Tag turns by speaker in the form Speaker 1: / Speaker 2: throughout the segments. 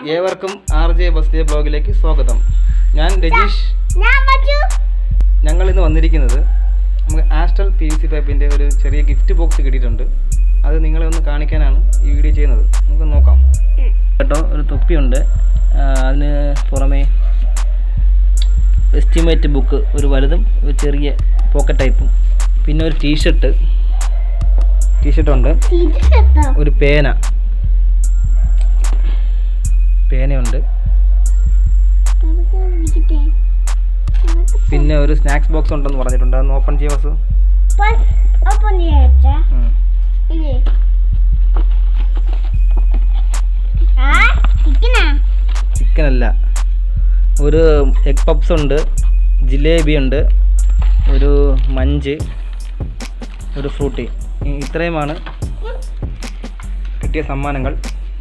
Speaker 1: ഏവർക്കും RJ ബസ്തിയ ബ്ലോഗിലേക്ക് സ്വാഗതം. ഞാൻ രജീഷ്. ഞങ്ങൾ ഇന്ന് വന്നിരിക്കുന്നത് നമുക്ക് ആസ്ട്രൽ PVC പൈപ്പിൻ്റെ ഒരു ചെറിയ ഗിഫ്റ്റ് ബോക്സ് കിട്ടിയിട്ടുണ്ട്. അത് നിങ്ങളെ ഒന്ന് കാണിക്കാനാണ് ഈ വീഡിയോ ചെയ്യുന്നത്. നമുക്ക് നോക്കാം കേട്ടോ. ഒരു തൊപ്പിയുണ്ട്, അതിന് പുറമേ എസ്റ്റിമേറ്റ് ബുക്ക് ഒരു വലുതും ഒരു ചെറിയ പോക്കറ്റ് ടൈപ്പും, പിന്നെ ഒരു ടീഷർട്ടുണ്ട്, ഒരു പേനയുണ്ട്, പിന്നെ ഒരു സ്നാക്സ് ബോക്സ് ഉണ്ടെന്ന് പറഞ്ഞിട്ടുണ്ട്. അതൊന്ന് ഓപ്പൺ ചെയ്യാം ബസ്. ചിക്കൻ അല്ല, ഒരു എഗ് പപ്സ് ഉണ്ട്, ജിലേബി ഉണ്ട്, ഒരു മഞ്ച്, ഒരു ഫ്രൂട്ടി. ഇത്രയുമാണ് കിട്ടിയ സമ്മാനങ്ങൾ.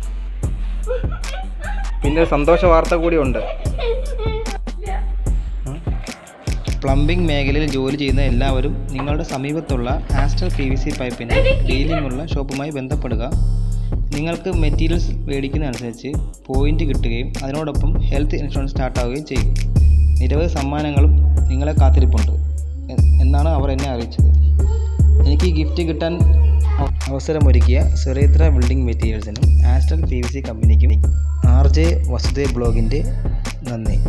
Speaker 1: പിന്നെ ഒരു സന്തോഷ വാർത്ത കൂടിയുണ്ട്. പ്ലംബിംഗ് മേഖലയിൽ ജോലി ചെയ്യുന്ന എല്ലാവരും നിങ്ങളുടെ സമീപത്തുള്ള ആസ്ട്രൽ PVC പൈപ്പിന് ഡീലിംഗുള്ള ഷോപ്പുമായി ബന്ധപ്പെടുക. നിങ്ങൾക്ക് മെറ്റീരിയൽസ് മേടിക്കുന്നതനുസരിച്ച് പോയിൻ്റ് കിട്ടുകയും അതിനോടൊപ്പം ഹെൽത്ത് ഇൻഷുറൻസ് സ്റ്റാർട്ടാവുകയും ചെയ്യും. നിരവധി സമ്മാനങ്ങളും നിങ്ങളെ കാത്തിരിപ്പുണ്ട് എന്നാണ് അവർ എന്നെ അറിയിച്ചത്. എനിക്ക് ഈ ഗിഫ്റ്റ് കിട്ടാൻ അവസരമൊരുക്കിയ സുരേത്ര ബിൽഡിംഗ് മെറ്റീരിയൽസിനും ആസ്ട്രൽ PVC കമ്പനിക്കും RJ വസുദേവ് ബ്ലോഗിൻ്റെ നന്ദി.